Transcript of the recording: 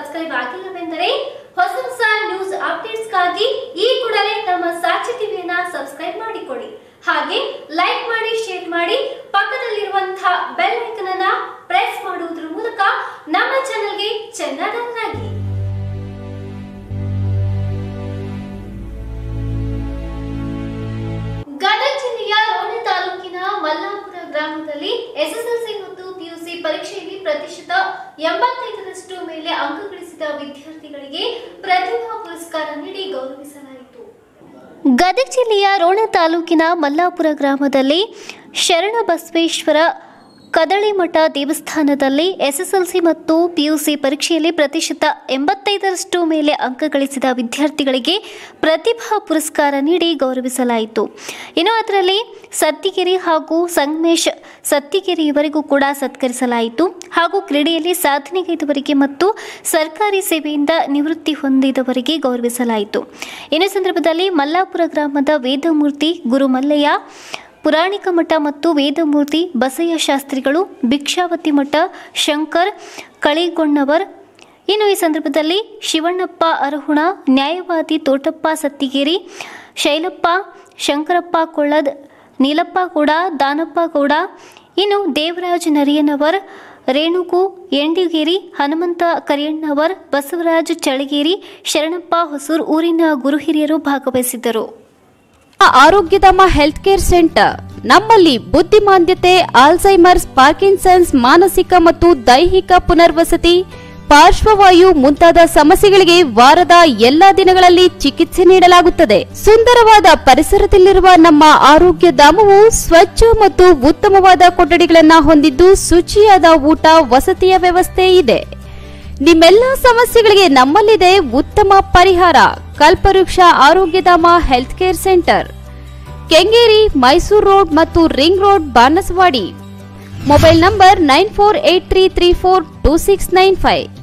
Subscribe ಆಗಿಲ್ಲವೆಂದರೆ ಹೊಸ ಹೊಸ news ಅಪ್ಡೇಟ್ಸ್ಗಾಗಿ ಈ ಕೂಡಲೇ ನಮ್ಮ ಸಾಕ್ಷಿ ಟಿವಿಯನ್ನ ಸಬ್ಸ್ಕ್ರೈಬ್ ಮಾಡಿಕೊಳ್ಳಿ. ಹಾಗೆ ಲೈಕ್ ಮಾಡಿ, ಶೇರ್ ಮಾಡಿ, ಪಕ್ಕದಲ್ಲಿರುವಂತಹ ಬೆಲ್ ಐಕಾನ್ ಅನ್ನು ಪ್ರೆಸ್ ಮಾಡುವುದರ ಮೂಲಕ ನಮ್ಮ ಚಾನೆಲ್ಗೆ ಚೆನ್ನಾಗಿ ಗದಗ ಜಿಲ್ಲೆಯ ರೋಣ ತಾಲೂಕಿನ ಮಲ್ಲಾಪುರ ಗ್ರಾಮದಲ್ಲಿ ಎಸ್ಎಸ್ಎಲ್ಸಿ ಮತ್ತು ಪಿಯುಸಿ ಪರೀಕ್ಷೆಯಲ್ಲಿ ಪ್ರತಿಶತ 85ರಷ್ಟು ಮೇಲೆ ಅಂಕ ಗಳಿಸಿದ ವಿದ್ಯಾರ್ಥಿಗಳಿಗೆ ಪ್ರತಿಭಾ ಪುರಸ್ಕಾರ ನೀಡಿ ಗೌರವಿಸಲಾಯಿತು. ಗದಗ ಜಿಲ್ಲೆಯ ರೋಣ ತಾಲೂಕಿನ ಮಲ್ಲಾಪುರ ಗ್ರಾಮದಲ್ಲಿ ಶರಣಬಸವೇಶ್ವರ ಕದಳಿಮಠ ದೇವಸ್ಥಾನದಲ್ಲಿ ಎಸ್ಎಸ್ಎಲ್ಸಿ ಮತ್ತು ಪಿಯುಸಿ ಪರೀಕ್ಷೆಯಲ್ಲಿ ಪ್ರತಿಶತ 85ರಷ್ಟು ಮೇಲೆ ಅಂಕ ಗಳಿಸಿದ ವಿದ್ಯಾರ್ಥಿಗಳಿಗೆ ಪ್ರತಿಭಾ ಪುರಸ್ಕಾರ ನೀಡಿ ಗೌರವಿಸಲಾಯಿತು. ಇನ್ನು ಅದರಲ್ಲಿ ಸತ್ತಿಗೆರೆ ಹಾಗೂ ಸಂಗಮೇಶ್ ಸತ್ತಿಗೆರೆ ಇವರಿಗೂ ಕೂಡ ಸತ್ಕರಿಸಲಾಯಿತು. ಹಾಗೂ ಕ್ರೀಡೆಯಲ್ಲಿ ಸಾಧನೆಗೈದವರಿಗೆ ಮತ್ತು ಸರ್ಕಾರಿ ಸೇವೆಯಿಂದ ನಿವೃತ್ತಿ ಹೊಂದಿದವರಿಗೆ ಗೌರವಿಸಲಾಯಿತು. ಇನ್ನು ಸಂದರ್ಭದಲ್ಲಿ ಮಲ್ಲಾಪುರ ಗ್ರಾಮದ ವೇದಮೂರ್ತಿ ಗುರುಮಲ್ಲಯ್ಯ ಪುರಾಣಿಕ ಮಠ ಮತ್ತು ವೇದಮೂರ್ತಿ ಬಸಯ್ಯ ಶಾಸ್ತ್ರಿಗಳು, ಭಿಕ್ಷಾವತಿ ಮಠ ಶಂಕರ್ ಕಳಿಗೊಣ್ಣವರ್, ಇನ್ನು ಈ ಸಂದರ್ಭದಲ್ಲಿ ಶಿವಣ್ಣಪ್ಪ ಅರಹುಣ, ನ್ಯಾಯವಾದಿ ತೋಟಪ್ಪ ಸತ್ತಿಗೇರಿ, ಶೈಲಪ್ಪ, ಶಂಕರಪ್ಪ ಕೊಳ್ಳದ್, ನೀಲಪ್ಪ ಗೌಡ, ದಾನಪ್ಪ ಗೌಡ, ಇನ್ನು ದೇವರಾಜ್ ನರಿಯನವರ್, ರೇಣುಕು ಎಂಡಿಗೇರಿ, ಹನುಮಂತ ಕರಿಯಣ್ಣವರ್, ಬಸವರಾಜ್ ಚಳಗೇರಿ, ಶರಣಪ್ಪ ಹೊಸೂರ್ ಊರಿನ ಗುರು ಹಿರಿಯರು ಭಾಗವಹಿಸಿದ್ದರು. ಆರೋಗ್ಯಧಾಮ ಹೆಲ್ತ್ ಕೇರ್ ಸೆಂಟರ್ ನಮ್ಮಲ್ಲಿ ಬುದ್ಧಿಮಾಂದ್ಯತೆ, ಆಲ್ಝೈಮರ್ಸ್, ಪಾರ್ಕಿನ್ಸನ್ಸ್, ಮಾನಸಿಕ ಮತ್ತು ದೈಹಿಕ ಪುನರ್ವಸತಿ, ಪಾರ್ಶ್ವವಾಯು ಮುಂತಾದ ಸಮಸ್ಯೆಗಳಿಗೆ ವಾರದ ಎಲ್ಲಾ ದಿನಗಳಲ್ಲಿ ಚಿಕಿತ್ಸೆ ನೀಡಲಾಗುತ್ತದೆ. ಸುಂದರವಾದ ಪರಿಸರದಲ್ಲಿರುವ ನಮ್ಮ ಆರೋಗ್ಯಧಾಮವು ಸ್ವಚ್ಛ ಮತ್ತು ಉತ್ತಮವಾದ ಕೊಠಡಿಗಳನ್ನು ಹೊಂದಿದ್ದು ಶುಚಿಯಾದ ಊಟ ವಸತಿಯ ವ್ಯವಸ್ಥೆ ಇದೆ. ನಿಮ್ಮೆಲ್ಲ ಸಮಸ್ಯೆಗಳಿಗೆ ನಮ್ಮಲ್ಲಿದೆ ಉತ್ತಮ ಪರಿಹಾರ. Kalpavriksha Arogyadhama health care centre, Kengeri, Mysore road ಮತ್ತು ring road, Banasavadi. Mobile number 9483342695.